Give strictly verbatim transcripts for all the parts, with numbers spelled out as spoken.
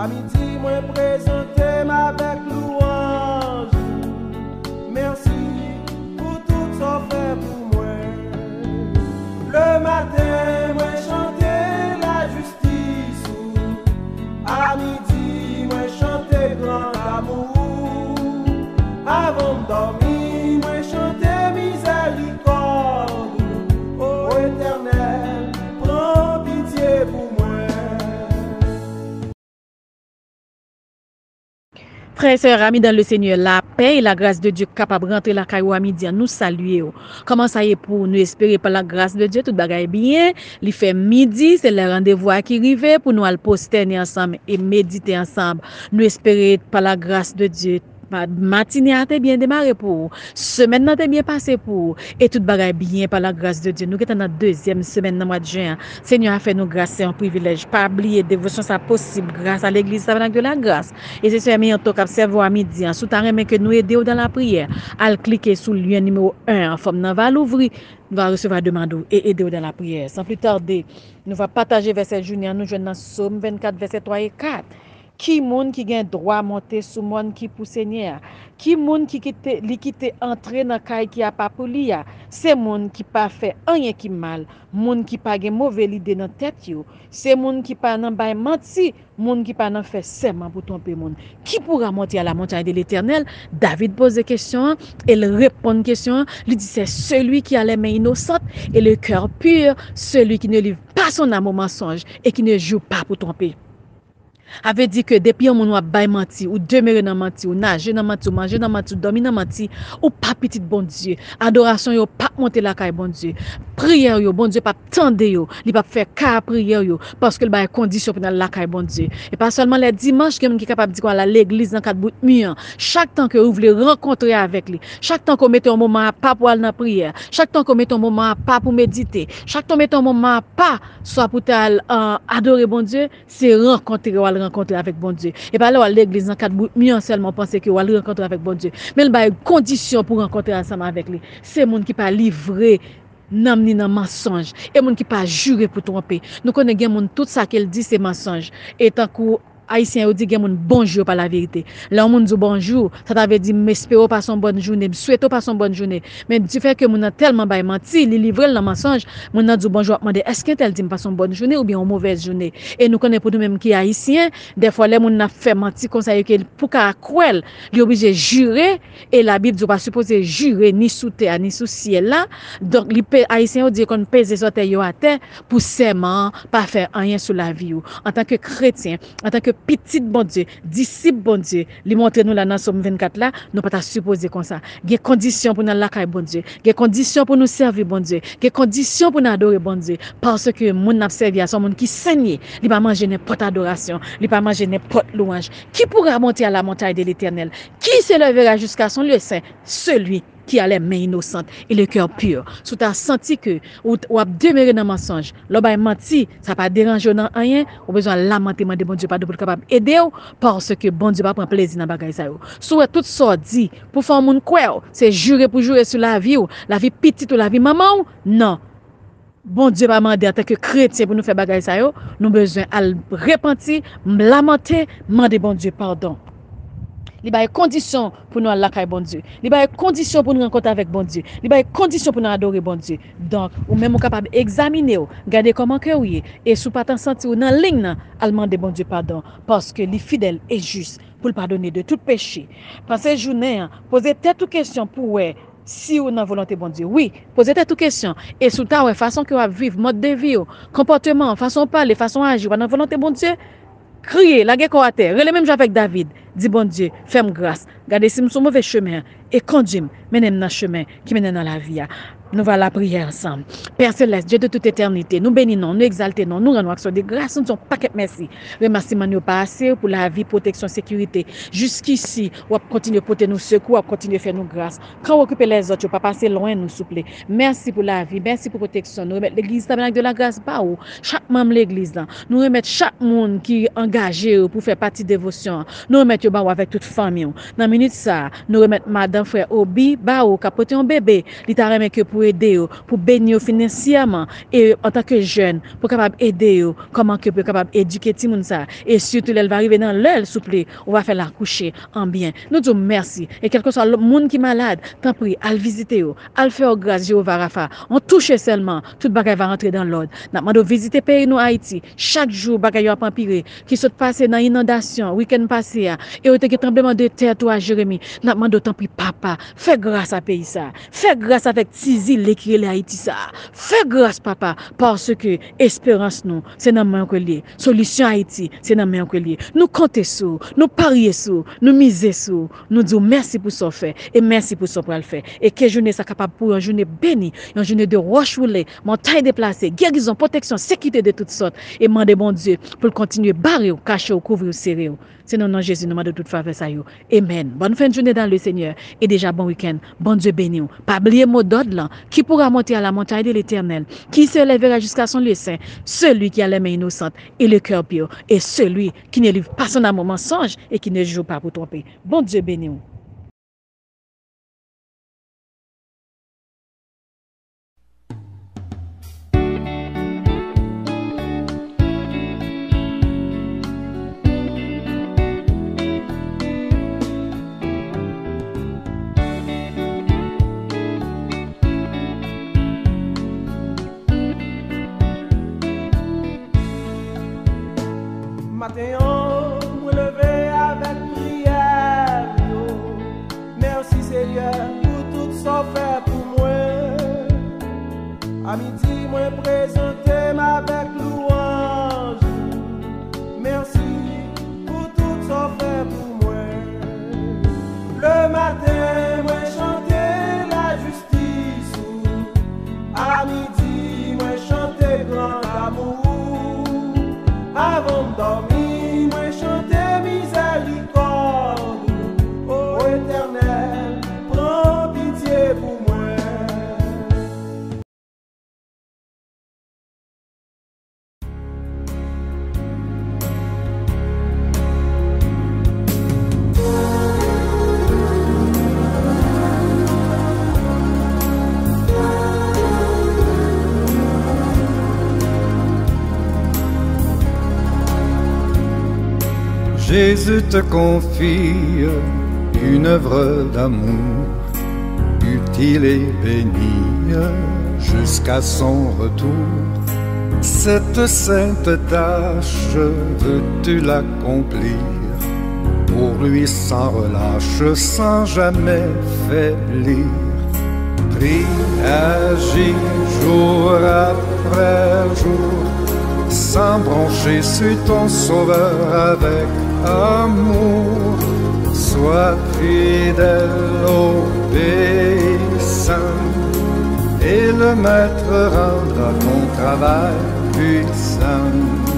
À midi, moi présenté avec louange. Merci pour tout ça fait pour moi. Le matin, moi chanter la justice. À midi, moi chanter grand amour. Avant de dormir, moi chanter miséricorde. Ô Éternel, prends pitié pour moi. Frères et sœurs, amis dans le Seigneur, la paix et la grâce de Dieu capable de rentrer la caillou à midi, nous saluer. Comment ça y est pour nous espérer par la grâce de Dieu, tout bagaille bien. Il fait midi, c'est le rendez-vous qui arrive pour nous aller poster ensemble et méditer ensemble. Nous espérer par la grâce de Dieu. Matinée a été bien démarré pour semaine a été bien passé pour et tout bagaille bien par la grâce de Dieu. Nous sommes dans la deuxième semaine dans le mois de juin. Seigneur a fait nous grâce, c'est un privilège. Pas oublier dévotion ça possible grâce à l'église tabernacle de la grâce. Et c'est ce meilleur temps qu'observer à midi. Sous ta mais que nous aider dans la prière. À cliquer sur le lien numéro un en forme va l'ouvrir. Nous va recevoir demande et aider dans la prière. Sans plus tarder, nous va partager verset journée nous joindre dans Somme vingt-quatre verset trois et quatre. Qui moun qui gagne droit monter sous monde qui pour Seigneur? Qui moun qui quitte li quitte entrer dans caille qui a pas pour lui? C'est moun qui pas fait rien qui mal, moun qui pas gen mauvais idée dans tête yo. C'est moun qui pas nan bay menti, moun qui pas nan fait serment pour tromper moun. Qui pourra monter à la montagne de l'Éternel? David pose des questions, il répond question, lui dit c'est celui qui a les mains innocentes et le cœur pur, celui qui ne livre pas son âme au mensonge et qui ne joue pas pour tromper. Avait dit que depuis on a bay menti ou demeurer dans menti ou nager dans menti ou manger dans menti ou dormir dans menti ou pas petit bon Dieu adoration yo pas monter la caille bon Dieu prière yo bon Dieu pas tendre yo li pas faire cas prière yo parce que le bay condition pour dans la caille bon Dieu et pas seulement les dimanches qui est capable de dire à l'église dans quatre bout mur chaque temps que vous voulez rencontrer avec lui chaque temps qu'on mette un moment à pas pour aller dans prière chaque temps qu'on mette un moment à pas pour méditer chaque temps mette un moment à pas soit pour euh, adorer bon Dieu c'est rencontrer rencontrer avec bon Dieu et pas là à l'église dans quatre bout mieux seulement penser que va rencontrer avec bon Dieu mais il y a une condition pour rencontrer ensemble avec lui c'est monde qui pas livré nam ni nan mensonge et monde qui pas juré pour tromper nous connaissons monde tout ça qu'elle dit c'est mensonge et tant que Haïtien dit gen moun bonjour par la vérité. Là on dit bonjour, ça t'avait dit m'espéro pas son bonne journée, souhaito pas son bonne journée. Mais du fait que moun a tellement bay menti, li livrer le mensonge, moun a dit bonjour, demander est-ce que tel dit pas son bonne journée ou bien une mauvaise journée. Et nous connaissons pour nous même qui haïtien, des fois les moun a fait menti comme ça que pour ka cruel, li obligé jurer et la Bible dit pas supposé jurer ni sous terre ni sous ciel là. Donc li haïtien dit qu'on pèse sur terre yo à terre pour serment, pas faire rien sur la vie. En tant que chrétien, en tant que petit bon Dieu, disciple bon Dieu, li montre nous là dans Somme vingt-quatre là, nous pas supposer comme ça. Des conditions pour nous la caille bon Dieu, des conditions pour nous servir bon Dieu, des conditions pour nous adorer bon Dieu parce que moun n'a servi à son monde qui saigne, il pas manger n'importe adoration, il pas manger n'importe louange. Qui pourra monter à la montagne de l'Éternel? Qui s'élèvera jusqu'à son lieu saint? Celui qui a les mains innocentes et le cœur pur. Si tu as senti que ou ou a demeuré dans mensonge, l'on va menti, ça pas déranger dans rien, ou besoin lamenter de bon Dieu pas de pour capable aider parce que bon Dieu pas prend plaisir dans bagaille ça yo. Soit tout ça dit pour faire moun quoi, c'est jurer pour jurer sur la vie ou la vie petite ou la vie maman ou non. Bon Dieu va demander en tant que chrétien pour nous faire bagaille ça yo, nous besoin à repentir, lamenter, demander bon Dieu pardon. Il y a des conditions pour nous aller à la bon Dieu. Il y a des conditions pour nous rencontrer avec bon Dieu. Il y a des conditions pour nous adorer bon Dieu. Donc, ou même capable d'examiner, regarder comment que oui et sous pas t'en sentir dans ligne, à demander bon Dieu pardon parce que les fidèles est juste pour le pardonner de tout péché. Pensez journée, posez tête aux questions pour si ou dans volonté bon Dieu. Oui, posez tête aux questions et sous ta façon que vous vivre, mode de vie, comportement, façon parler, façon agir, dans volonté bon Dieu. Crier, la guerre à terre, relais même avec David, dit bon Dieu, fais-moi grâce, gardez si nous sommes mauvais chemin et conduis-moi, menez-moi dans le chemin qui mène dans la vie. Nous allons la prière ensemble. Père Céleste, Dieu de toute éternité, nous bénissons, nous exaltons, nous rendons action de grâce, nous disons paquet merci. Remerciement nous pas assez pour la vie, protection, sécurité. Jusqu'ici, on va continuer à porter nos secours, on va continuer à faire nos grâces. Quand on occupe les autres, on va pas passer loin, nous s'il vous plaît. Merci pour la vie, merci pour la protection. Nous remettons l'église tabernacle de la grâce, pas où chaque membre de l'église là. Nous remettons chaque monde qui est engagé pour faire partie de dévotion. Nous remettons avec toute famille. Dans la minute ça, nous remettons madame frère Obi, ba ou capoter un bébé. Il t'a remis que pour aider, pour bénir financièrement et en tant que jeune, pour capable aider, comment que peut capable éduquer tout le monde ça. Et surtout, elle va arriver dans l'heure, s'il vous plaît, on va faire la coucher en bien. Nous disons merci. Et quel que soit le monde qui est malade, tant pis, à le visiter, à le faire grâce, Jéhovah Rapha. On touche seulement, tout bagage va rentrer dans l'ordre. Nous avons visiter pays nous Haïti. Chaque jour, bagage va empirer. Qui se passe dans l'inondation, week-end passé, et au tremblement de terre, toi, Jérémie. Nous avons d'autant pis, papa, fais grâce à pays ça. Fais grâce avec Tizi, l'écrit Haïti ça. Fais grâce, papa, parce que espérance nous, c'est dans main que lié. Solution Haïti, c'est dans main que lié. Nous comptons sur, nous parions sur, nous misons sur. Nous disons merci pour ce fait et merci pour ce pour le faire. Et que journée ça capable pour une journée bénie, une journée de roche roulée, montagne déplacée, guérison, protection, sécurité de toutes sortes. Et demander bon Dieu pour continuer barrer, cacher, couvrir, serrer. C'est non, non, Jésus, nous de toute faveur ça yo. Amen. Bonne fin de journée dans le Seigneur. Et déjà bon week-end. Bon Dieu béni. Pas oublier mot d'ordre là, qui pourra monter à la montagne de l'Éternel, qui se lèvera jusqu'à son lieu saint, celui qui a les mains innocentes et le cœur pur, et celui qui ne livre pas son âme au mensonge et qui ne joue pas pour tromper. Bon Dieu béni. Matin, on me lever avec prière. Yo. Merci Seigneur pour tout ça fait pour moi. À midi, moi présenter avec louange. Merci pour tout ça fait pour moi. Le matin, moi chanter la justice. À midi, moi chanter grand amour. Avant de dormir, moi chanter miséricorde. Ô Éternel, prends pitié pour moi. Jésus te confie une œuvre d'amour, utile et bénie jusqu'à son retour. Cette sainte tâche, veux-tu l'accomplir pour lui sans relâche, sans jamais faiblir? Prie, agis jour après jour, sans broncher, suis ton sauveur avec amour. Sois fidèle, obéissant, et le maître rendra ton travail puissant.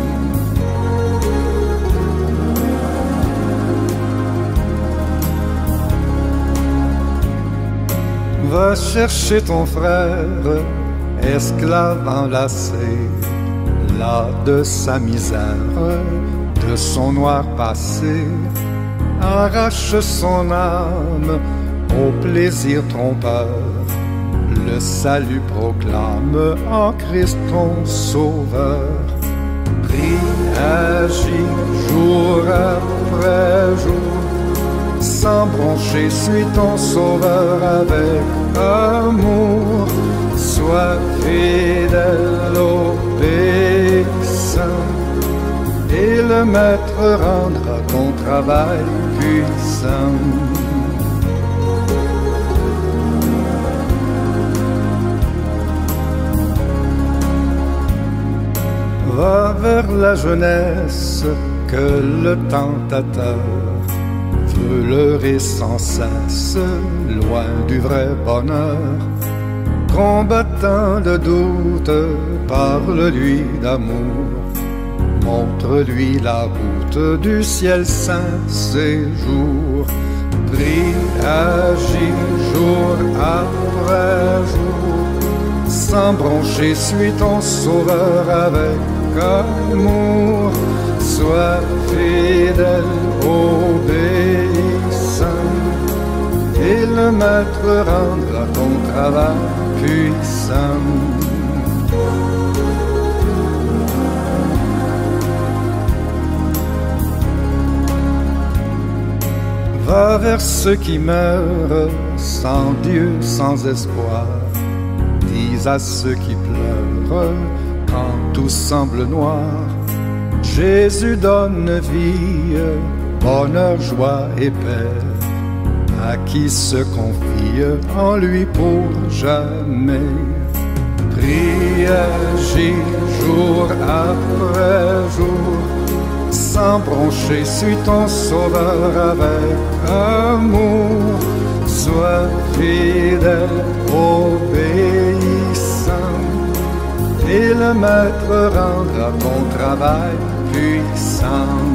Va chercher ton frère, esclave enlacé, là de sa misère, de son noir passé. Arrache son âme au plaisir trompeur. Le salut proclame en Christ ton sauveur. Prie, agis jour après jour, sans broncher, suis ton sauveur avec amour. Sois fidèle, obéissant, et le maître rendra ton travail puissant. Va vers la jeunesse que le tentateur veut leurrer sans cesse, loin du vrai bonheur. Combattant le doute, parle-lui d'amour, montre-lui la route du ciel saint séjour. Prie, agis jour après jour, sans broncher, suis ton sauveur avec amour. Sois fidèle, obéissant, et le maître rendra ton travail puissant. Va vers ceux qui meurent sans Dieu, sans espoir. Dis à ceux qui pleurent quand tout semble noir. Jésus donne vie, bonheur, joie et paix à qui se confie en lui pour jamais. Prie, agis jour après jour, sans broncher, suis ton sauveur avec amour. Sois fidèle, obéissant, et le maître rendra ton travail puissant.